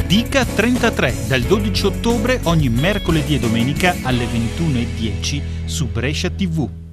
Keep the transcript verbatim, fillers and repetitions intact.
Fatica trentatré, dal dodici ottobre ogni mercoledì e domenica alle ventuno e dieci su Brescia tivù.